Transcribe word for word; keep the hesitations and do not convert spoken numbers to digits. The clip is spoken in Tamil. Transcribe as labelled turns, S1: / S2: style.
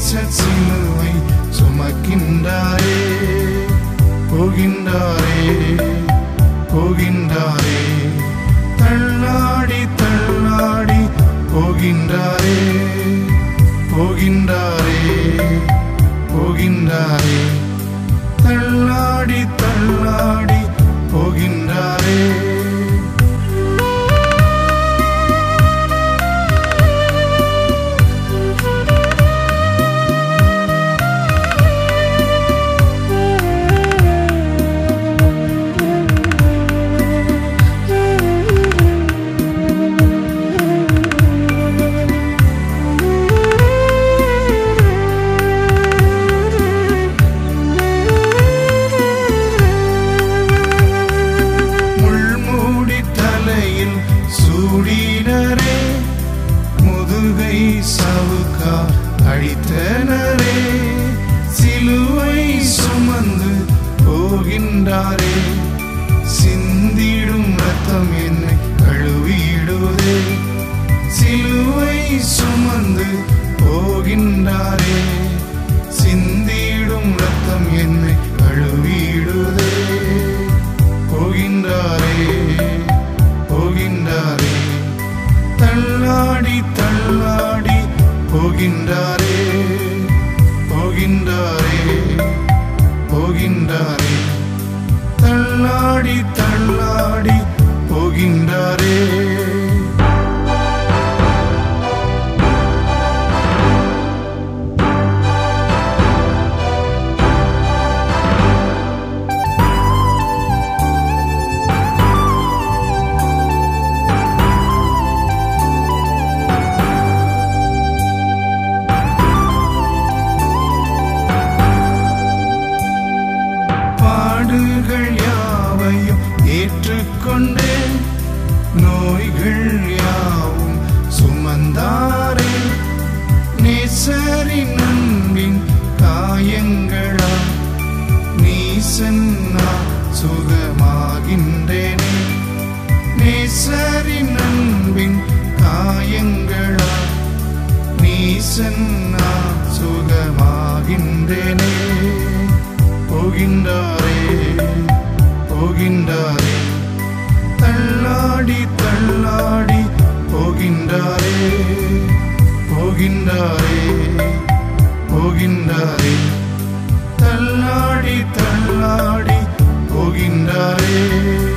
S1: சிலுவை சுமக்கின்றாரே போகின்றாரே போகின்றாரே தள்ளாடி தள்ளாடி போகின்றாரே போகின்றாரே போகின்றாரே தள்ளாடி தள்ளாடி போகின்றாரே சூடினரே முதுகை சவுக்கா அடித்தனரே சிலுவை சுமந்து போகின்றாரே சிந்திடும் ரத்தம் என்னை கழுவிடுதே சிலுவை சுமந்து போகின்றாரே சிந்திடும் ரத்தம் என்னை கழுவிடுதே போகின்றாரே போகின்றாரே தள்ளாடி தள்ளாடி போகின்றாரே போகின்றாரே போகின்றாரே தள்ளாடி தள்ளாடி போகின்றாரே பாடுகள் யாவையும் ஏற்றுக்கொண்டே நோய்கள் யாவும் சுமந்தாரே நேசரின் அன்பின் காயங்களா நீசன்னா சுகமாகின்றேனே நேசரின் அன்பின் காயங்களா நீசன்னா சுகமாகின்றேனே போகின்றாரே போகின்றாரே தள்ளாடி தள்ளாடி போகின்றாரே போகின்றாரே போகின்றாரே தள்ளாடி தள்ளாடி போகின்றாரே